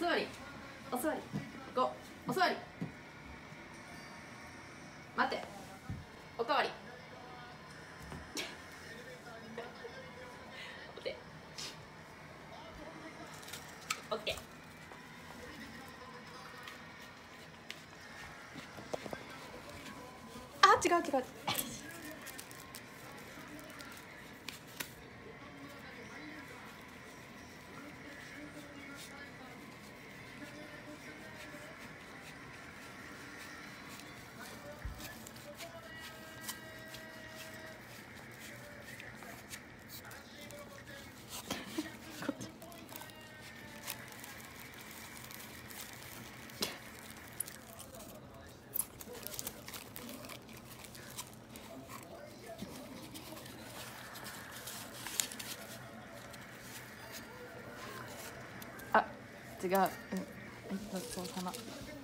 座りお座り5お座り待ておかわりお手オッケー。あ、違う違う。あ、違う。ごちそうさま。